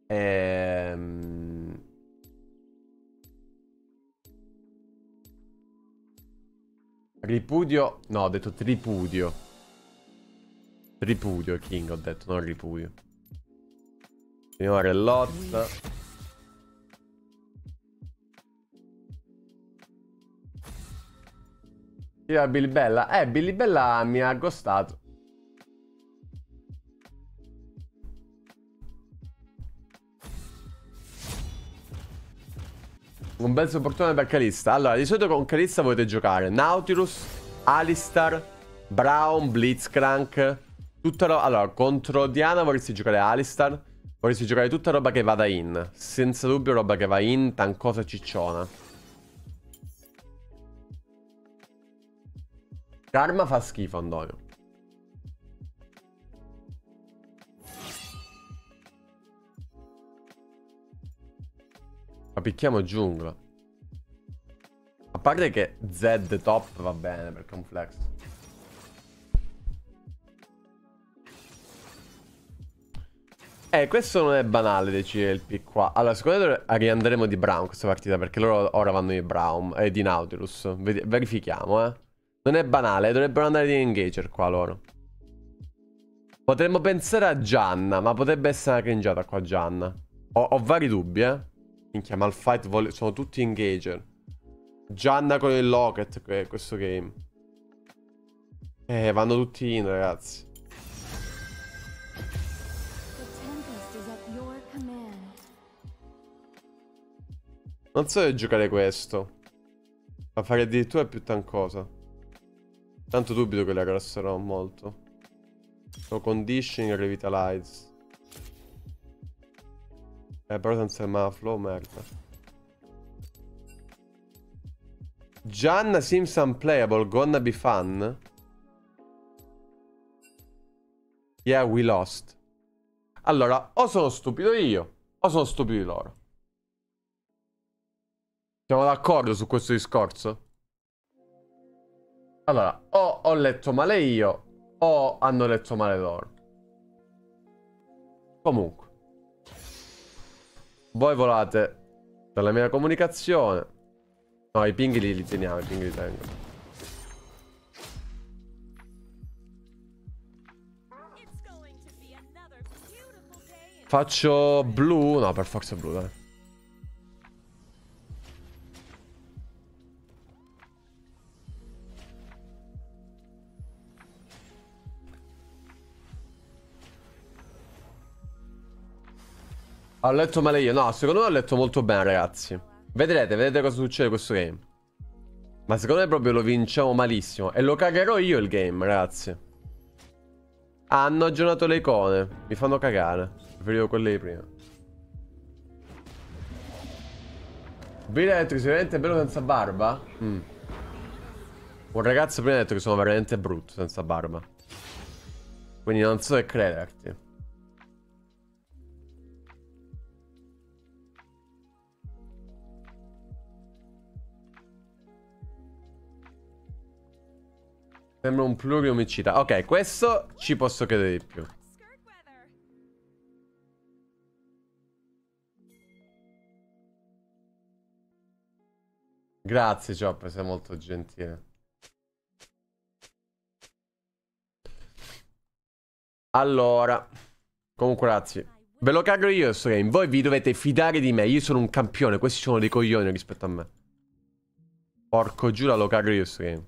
Ehm... Ripudio. No, ho detto tripudio. Tripudio, King, ho detto, non ripudio. Signore Lot. Billy Bella. Billy Bella mi ha ghostato. Un bel supportone per Kalista. Allora, di solito con Kalista potete giocare Nautilus, Alistar, Braum, Blitzcrank. Allora, contro Diana vorresti giocare Alistar. Vorresti giocare tutta roba che vada in. Senza dubbio roba che va in, tancosa cicciona. Karma fa schifo, Antonio. Ma picchiamo giungla. A parte che Zed top va bene perché è un flex. Questo non è banale decidere il pick qua. Allora, secondo me riandremo di Braum questa partita perché loro ora vanno di Braum e di Nautilus. Verifichiamo, Non è banale, dovrebbero andare di Engager qua loro. Potremmo pensare a Gianna, ma potrebbe essere una cringiata qua Gianna. Ho vari dubbi, Minchia, Malphite sono tutti Engager. Gianna con il Locket, questo game. Vanno tutti in, ragazzi. Non so se giocare questo. Ma fare addirittura più tancosa. Tanto dubito che la grasserò molto. No conditioning e revitalize. Però senza il mana flow, merda. Gianna seems unplayable, gonna be fun. Yeah, we lost. Allora, o sono stupido io, o sono stupidi loro. Siamo d'accordo su questo discorso? Allora, o ho letto male io, o hanno letto male loro. Comunque. Voi volate per la mia comunicazione. No, i ping li teniamo, i ping li tengo. Faccio blu? No, per forza blu, dai. Ho letto male io. No, secondo me ho letto molto bene, ragazzi. Vedrete cosa succede questo game. Ma secondo me proprio lo vinciamo malissimo. E lo cagherò io il game, ragazzi. Hanno aggiornato le icone. Mi fanno cagare. Preferivo quelle di prima. Billy ha detto che sei veramente bello senza barba? Un ragazzo prima ha detto che sono veramente brutto senza barba. Quindi non so che crederti. Sembra un pluriomicida. Ok, questo ci posso credere di più. Grazie, Chop, sei molto gentile. Allora. Comunque, ragazzi, ve lo cago io questo game. Voi vi dovete fidare di me. Io sono un campione. Questi sono dei coglioni rispetto a me. Porco giuro, lo cago io questo game.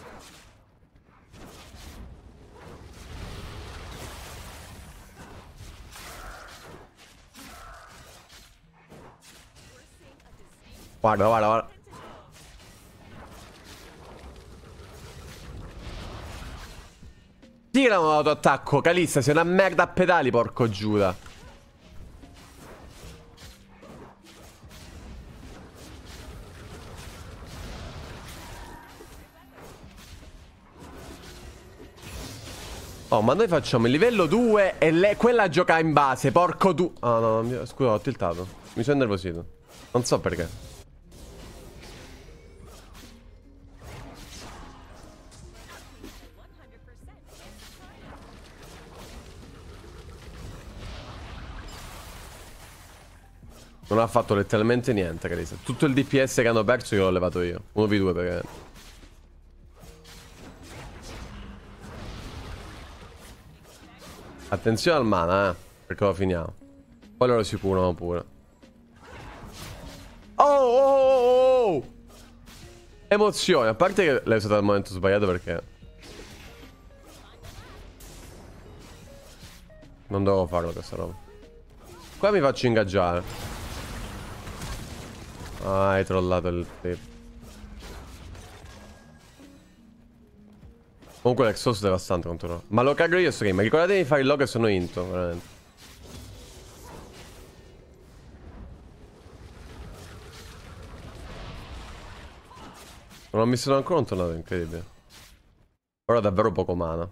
Guarda, guarda, guarda. Tira un autoattacco, Kalista, sei una merda a pedali, porco Giuda. Oh, ma noi facciamo il livello 2 e quella gioca in base, porco tu. Ah, no, scusa, ho tiltato. Mi sono innervosito. Non so perché. Non ha fatto letteralmente niente, Calisa. Tutto il DPS che hanno perso io l'ho levato io. 1v2 perché... Attenzione al mana, perché lo finiamo. Poi loro si curano pure. Oh, oh, oh, oh! Emozione. A parte che l'hai usata al momento sbagliato perché... Non dovevo farlo questa roba. Qua mi faccio ingaggiare. Ah, hai trollato il flip. Comunque l'exhaust è devastante contro loro. Ma lo cago io sto game. Ricordatevi di fare il log e sono into, veramente. Non mi sono ancora un tornato, incredibile. Ora ho davvero poco mana.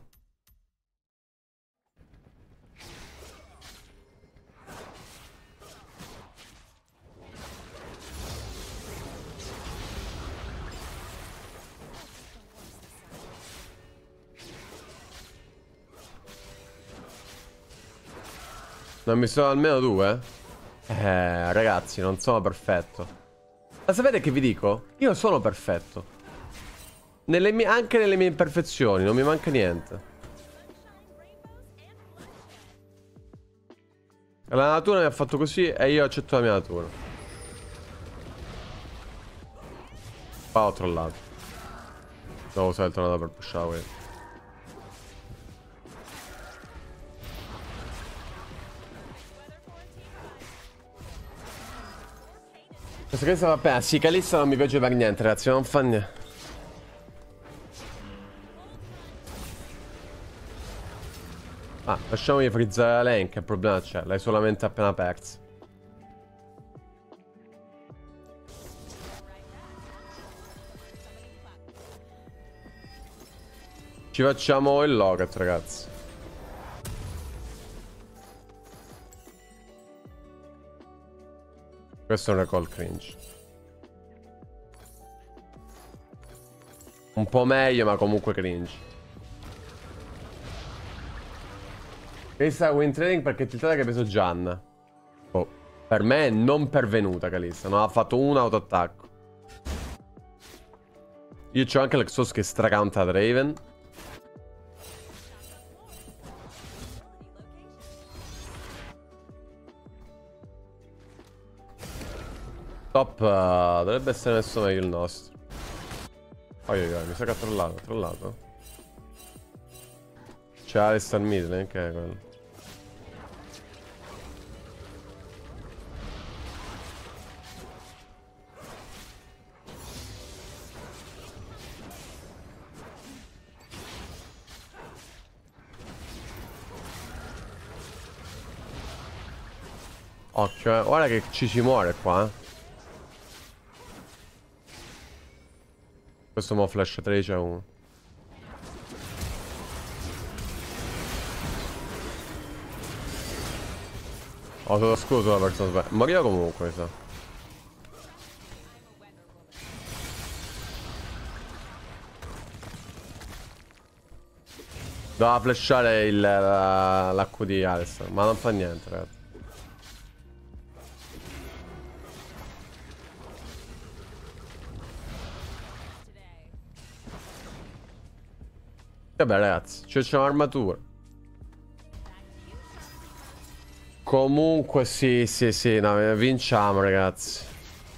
Non mi sono almeno due? Ragazzi, non sono perfetto. Ma sapete che vi dico? Io sono perfetto. Anche nelle mie imperfezioni, non mi manca niente. La natura mi ha fatto così e io accetto la mia natura. Qua ho trollato. Devo usare il tornado per pushare quello. Questa Calista va appena. Sì, Calista non mi piace per niente, ragazzi. Non fa niente. Ah, lasciamogli frizzare la lane, che problema c'è? L'hai solamente appena persa. Ci facciamo il locket, ragazzi. Questo è un recall cringe. Un po' meglio, ma comunque cringe. Calista win trading perché è tiltata che ha preso Gian. Oh, per me è non pervenuta Calista. Non ha fatto un autoattacco. Io c'ho anche l'Exos che stracanta ad Raven. Top dovrebbe essere messo meglio il nostro. Oi, mi sa che ha trollato. C'è Alistar Midlane, che è quello. Occhio, guarda che ci si muore qua, Questo mo flash 13 a 1. Ho solo scuso la persona sbagliata. Moriva comunque, mi sa. Doveva flashare l'Q di Alistar, ma non fa niente, ragazzi. Vabbè, ragazzi, c'è un'armatura. Comunque, sì, no, vinciamo, ragazzi.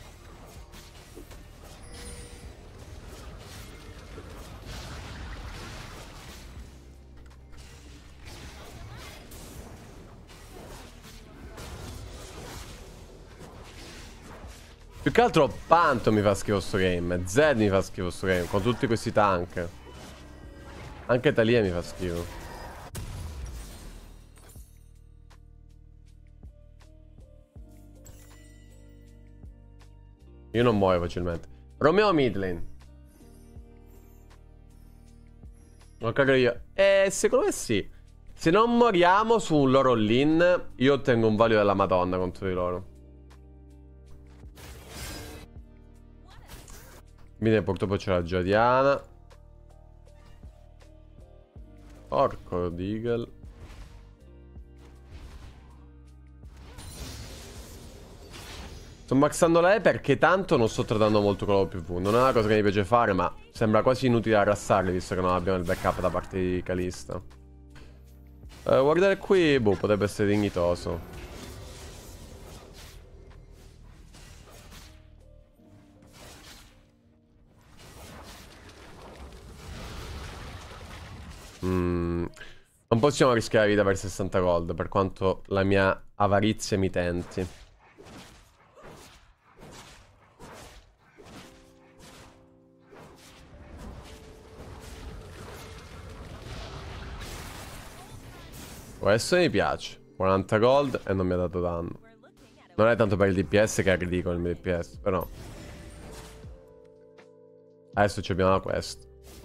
Più che altro Panto mi fa schifo sto game. Zed mi fa schifo sto game, con tutti questi tank. Anche Talia mi fa schifo. Io non muoio facilmente. Romeo midlane. Non cago io. Secondo me sì. Se non moriamo su un loro all-in, io ottengo un value della Madonna contro di loro. Quindi purtroppo c'è la Giadiana. Porco Deagle. Sto maxando la E perché tanto non sto tradando molto con la PV. Non è una cosa che mi piace fare, ma sembra quasi inutile arrassarli visto che non abbiamo il backup da parte di Kalista. Guardare qui, boh, potrebbe essere dignitoso. Non possiamo rischiare la vita per 60 gold, per quanto la mia avarizia mi tenti. Questo mi piace. 40 gold e non mi ha dato danno. Non è tanto per il DPS che è ridicolo il mio DPS, però. Adesso ci abbiamo la quest.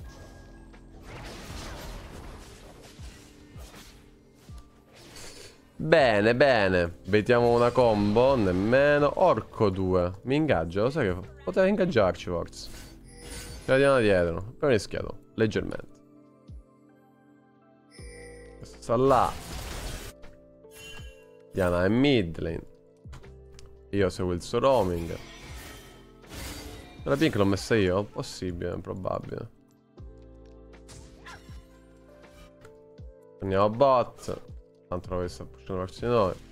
Bene, bene. Vediamo una combo. Nemmeno. Orco 2. Mi ingaggia. Lo sai che poteva ingaggiarci forse. Ce la diamo dietro. Però rischiato. Leggermente. Questo sta là. Diana è mid lane. Io seguo il suo roaming. La pink l'ho messa io? Possibile, probabile. Andiamo a bot. Tanto lo sta pushando verso di noi.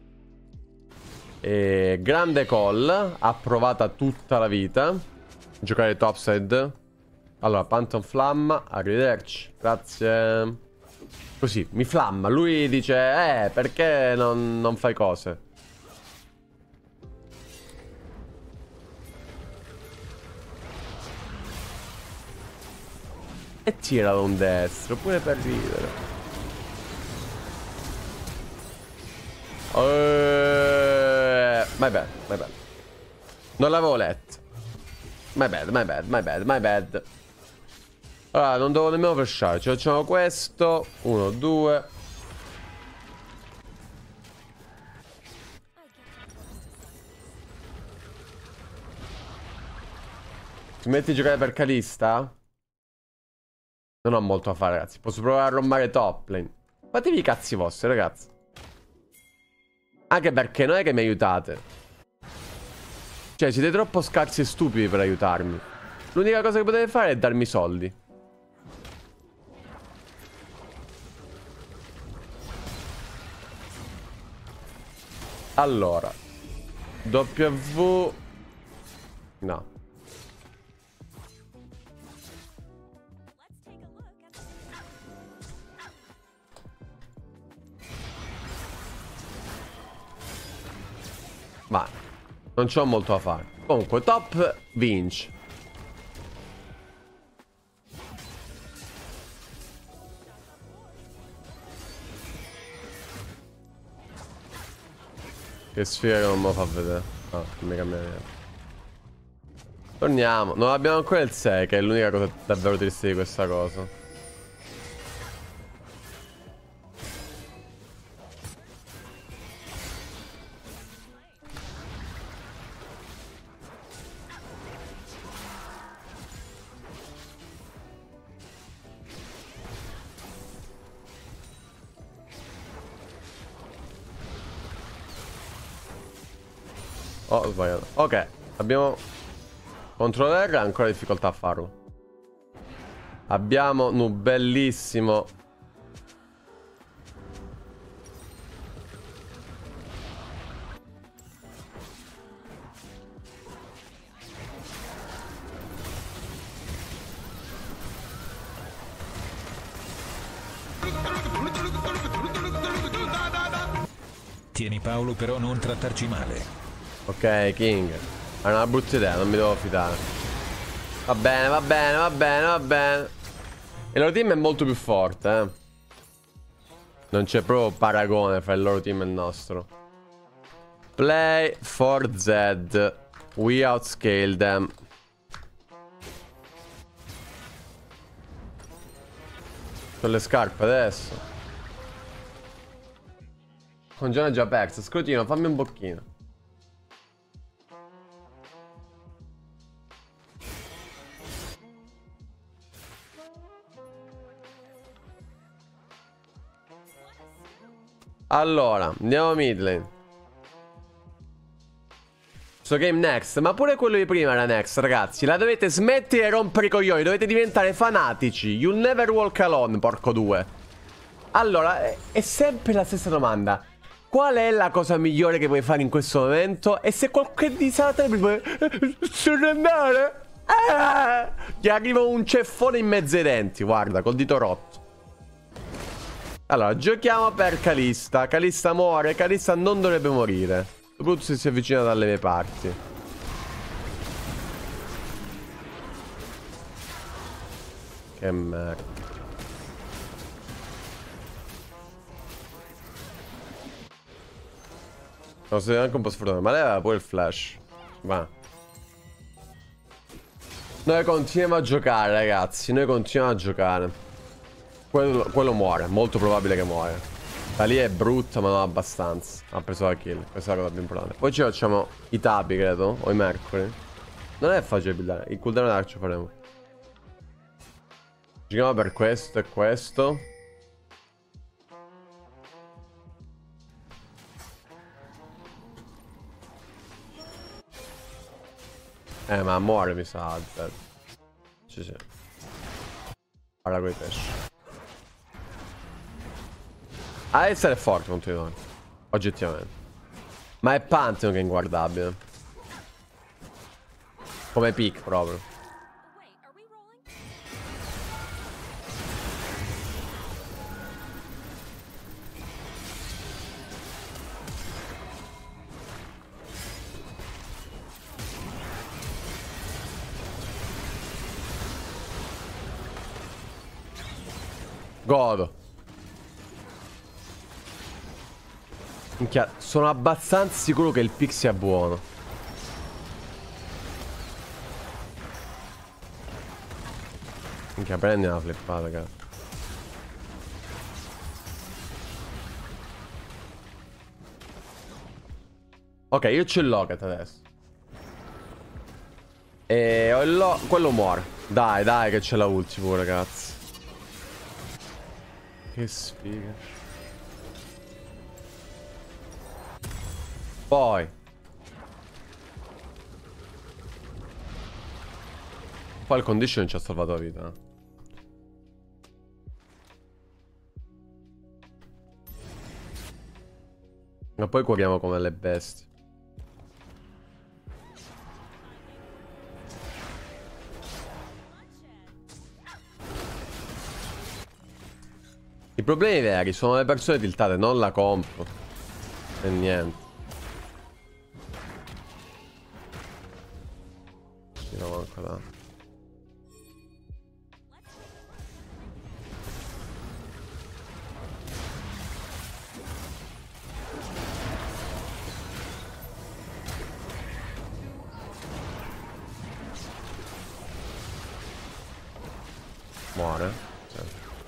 E grande call. Approvata tutta la vita. Giocare topside. Allora, Phantom Flamma. Arrivederci. Grazie. Così, mi flamma. Lui dice, perché non fai cose? E tiralo un destro, pure per ridere. My bad, my bad. Non l'avevo letto. My bad, my bad, my bad, my bad. Allora, non devo nemmeno flashare. Ci facciamo questo. 1, 2. Ti metti a giocare per Kalista? Non ho molto da fare, ragazzi. Posso provare a rombare top lane. Fatevi i cazzi vostri, ragazzi. Anche perché non è che mi aiutate. Cioè, siete troppo scarsi e stupidi per aiutarmi. L'unica cosa che potete fare è darmi soldi. Allora. W. No. Ma non c'ho molto da fare. Comunque, top vince. Che sfida che non me lo fa vedere. Ah, non mi cambia niente. Torniamo. Non abbiamo ancora il 6, che è l'unica cosa davvero triste di questa cosa. Oh, ho sbagliato. Ok, abbiamo... Contro l'R ha ancora difficoltà a farlo. Abbiamo un bellissimo... Tieni Paolo, però non trattarci male. Ok, King. È una brutta idea, non mi devo fidare. Va bene, va bene, va bene, va bene. E il loro team è molto più forte, eh. Non c'è proprio paragone fra il loro team e il nostro. Play for Z. We outscale them. Con le scarpe adesso. Con Giona già perso. Scrutino, fammi un bocchino. Allora, andiamo mid lane. Questo game next. Ma pure quello di prima era next, ragazzi. La dovete smettere di rompere i coglioni. Dovete diventare fanatici. You'll never walk alone, porco due. Allora, è sempre la stessa domanda. Qual è la cosa migliore che puoi fare in questo momento? E se qualche disastro mi puoi surrendere? Ti arriva un ceffone in mezzo ai denti. Guarda, col dito rotto. Allora, giochiamo per Kalista. Kalista muore. Kalista non dovrebbe morire. Soprattutto se si avvicina dalle mie parti. Che merda. No, sei anche un po' sfortunato. Ma lei aveva pure il flash. Va. Noi continuiamo a giocare, ragazzi. Noi continuiamo a giocare. Quello muore. Molto probabile che muore. La lì è brutta, ma non abbastanza. Ha preso la kill. Questa è la cosa più importante. Poi ci facciamo i tapi, credo. O i mercoledì. Non è facile buildare. Il cooldown dark ci faremo. Giochiamo per questo e questo. Ma muore mi sa. Sì, sì. Guarda quei pesci. A essere forte contro di noi. Oggettivamente. Ma è Pantheon che è inguardabile. Come pick proprio. Godo. Minchia, sono abbastanza sicuro che il pick sia buono. Minchia, prendi una flippata, cazzo. Ok, io c'ho il Locket adesso. E ho il quello muore. Dai, dai, che c'è la ulti pure, ragazzi. Che sfiga. Poi il condition ci ha salvato la vita. Ma poi curiamo come le bestie. I problemi veri sono le persone tiltate, non la comp. E niente. No, manco là. Muore. Sì.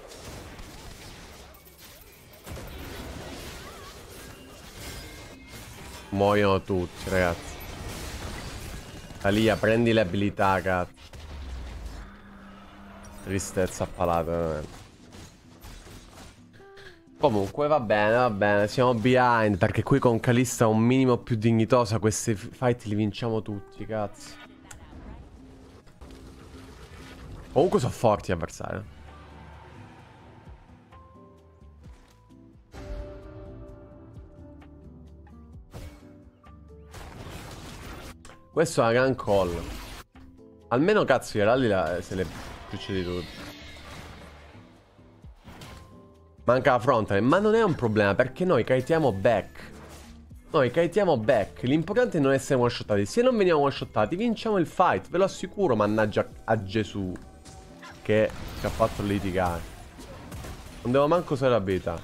Muoiono tutti, ragazzi. Alia, prendi le abilità, cazzo. Tristezza a palato, veramente. Comunque va bene, siamo behind. Perché qui con Kalista un minimo più dignitosa questi fight li vinciamo tutti, cazzo. Comunque sono forti gli avversari. Questo è una gran call. Almeno cazzo i rally se le succede tutti. Manca la frontale. Ma non è un problema perché noi kitiamo back. Noi kitiamo back. L'importante è non essere one-shottati. Se non veniamo one-shottati vinciamo il fight. Ve lo assicuro, mannaggia a Gesù che ci ha fatto litigare. Non devo manco usare l'abilità.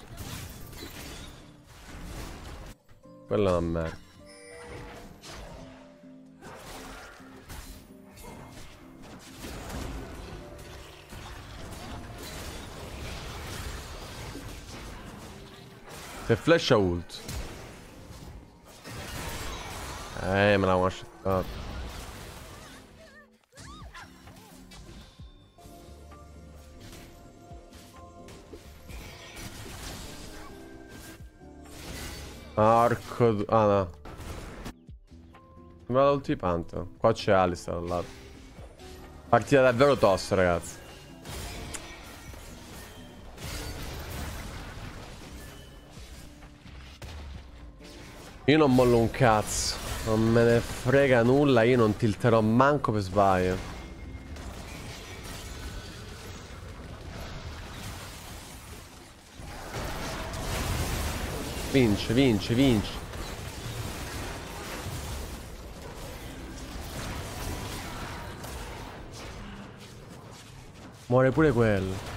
Quella è una merda. Se flash ult. Me l'ha one-shottato. Arco... Ah no. Sembra l'ulti Pantheon. Qua c'è Alistar al lato. Partita davvero tosta, ragazzi. Io non mollo un cazzo. Non me ne frega nulla. Io non tilterò manco per sbaglio. Vince, vince, vince. Muore pure quello.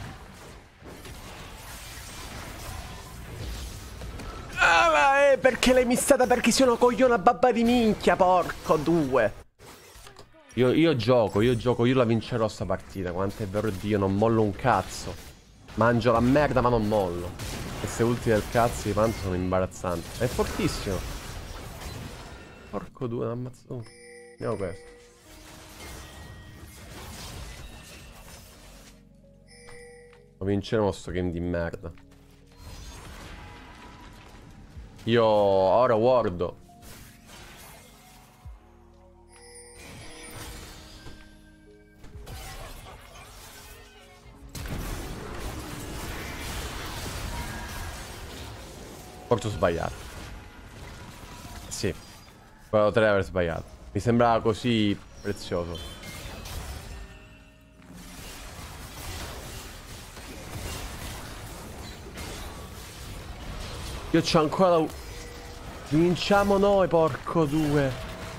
Perché l'hai missata? Perché sono cogliona babba di minchia, porco due. Io gioco, io la vincerò sta partita. Quanto è vero Dio, non mollo un cazzo. Mangio la merda ma non mollo. Queste ultime del cazzo di Pantheon sono imbarazzanti. È fortissimo. Porco due, ammazzo. Vediamo questo. Lo vinceremo sto game di merda. Io ora wardo. Forse ho sbagliato. Sì. Potrei aver sbagliato. Mi sembrava così prezioso. Io c'ho ancora la... Vinciamo noi, porco due.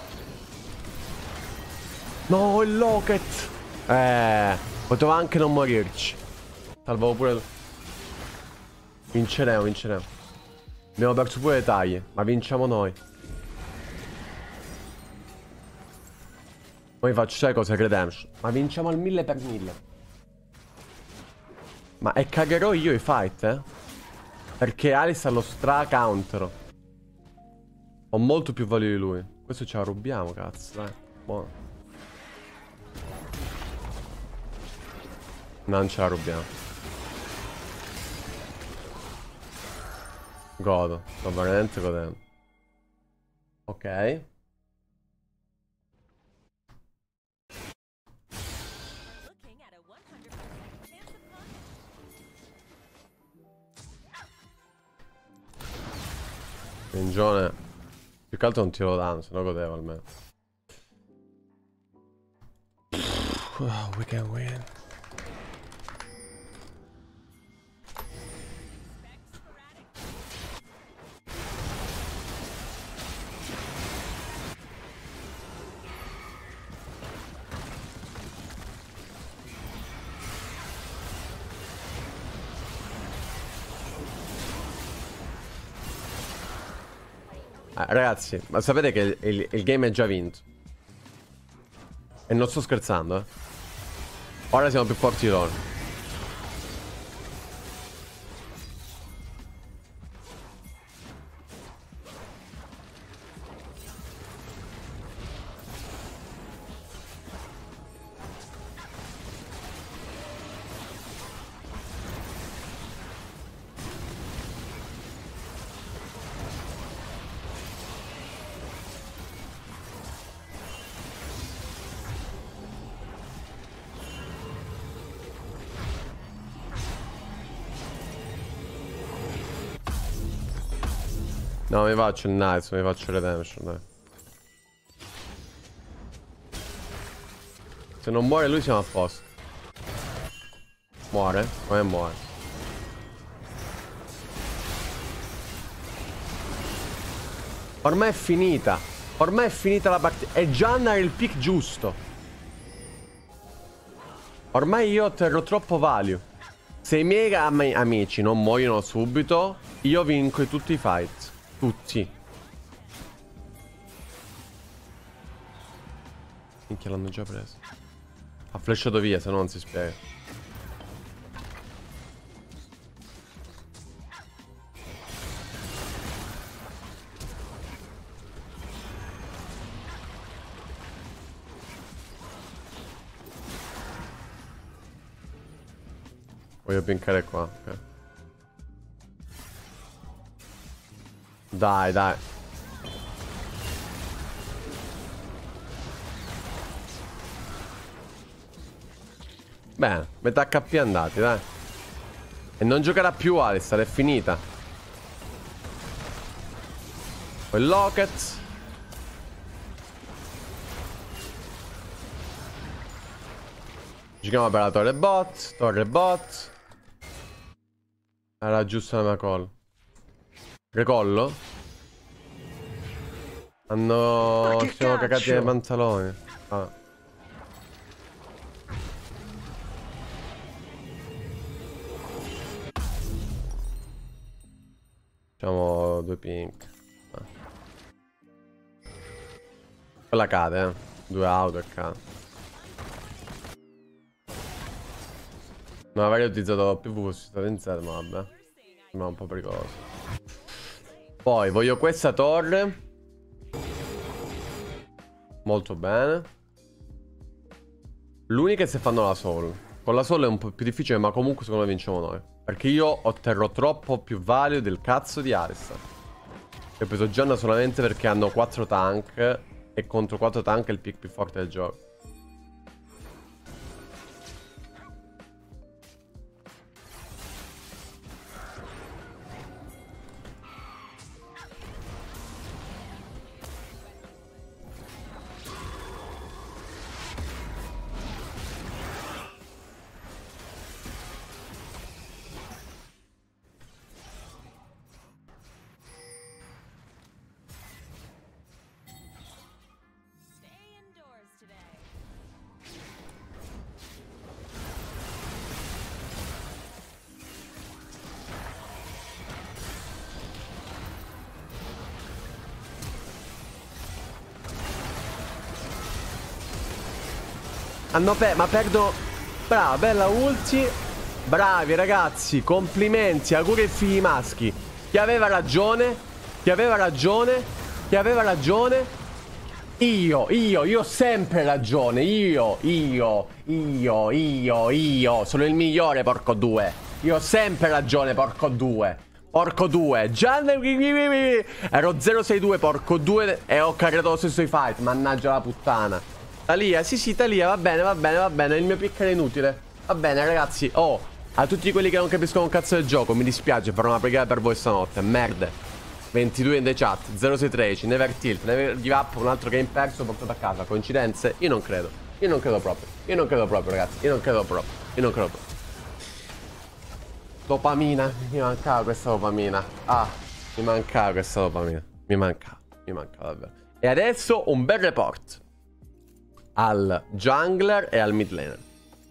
No, il Locket. Poteva anche non morirci. Salvavo pure... Vinceremo, vinceremo. Abbiamo perso pure le taglie, ma vinciamo noi. Poi faccio sai cosa, Redemption. Ma vinciamo al 1000 per 1000. Ma e cagherò io i fight, Perché Alistar lo stra-countero. Ho molto più valore di lui. Questo ce la rubiamo, cazzo, dai. Buono. Non ce la rubiamo. Godo. Sto veramente godendo. Ok. Mingione. Più che altro non tiro danno, se no godevo almeno. Oh, we can win. Ragazzi, ma sapete che il game è già vinto. E non sto scherzando, Ora siamo più forti di loro. No, mi faccio il nice, mi faccio redemption, dai. Se non muore lui siamo a posto. Muore? Come muore? Ormai è finita. Ormai è finita la partita. E Gianna era il pick giusto. Ormai io otterrò troppo value. Se i miei amici non muoiono subito, io vinco tutti i fight. Tutti. Minchia, l'hanno già preso. Ha flashato via, se no non si spiega. Voglio pinkare qua, ok. Dai, dai. Bene, metà HP andati, dai. E non giocherà più Alistar, è finita. Poi Locket. Giochiamo per la torre bot. Torre bot. Era giusto la mia call. Recollo? Hanno... che siamo cagati caccio? nei pantaloni. Ah. Facciamo 2 pink. Ah. Quella cade, 2 auto e cade. Non avrei utilizzato più fossi stato in set, ma vabbè. Ma è un po' pericoloso. Poi voglio questa torre. Molto bene. L'unica è se fanno la soul. Con la soul è un po' più difficile, ma comunque secondo me vinciamo noi. Perché io otterrò troppo più value del cazzo di Alistar. Ho preso Gianna solamente perché hanno 4 tank. E contro 4 tank è il pick più forte del gioco. Ma perdo. Brava, bella ulti. Bravi ragazzi, complimenti, auguri ai figli maschi. Chi aveva ragione? Chi aveva ragione? Chi aveva ragione? Io ho sempre ragione. Io. Sono il migliore, porco due. Io ho sempre ragione, porco due. Porco due. Già ero 062, porco due. E ho carriato lo stesso i fight. Mannaggia la puttana. Talia, sì, Talia, va bene. Il mio pick era inutile. Va bene, ragazzi. Oh, a tutti quelli che non capiscono un cazzo del gioco, mi dispiace, farò una preghiera per voi stanotte. Merde. 22 in the chat, 0613, never tilt, never give up, un altro game perso portato a casa. Coincidenze? Io non credo. Io non credo proprio, ragazzi. Io non credo proprio. Dopamina. Mi mancava questa dopamina. Mi mancava questa dopamina. Mi mancava davvero. E adesso un bel report al jungler e al mid laner.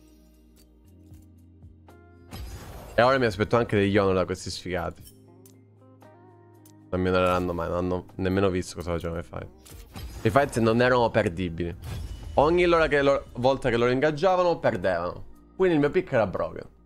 E ora mi aspetto anche degli honor da questi sfigati. Non mi onoreranno mai, non hanno nemmeno visto cosa facevano i fight. I fight non erano perdibili. Ogni volta che loro ingaggiavano, perdevano. Quindi il mio pick era broken.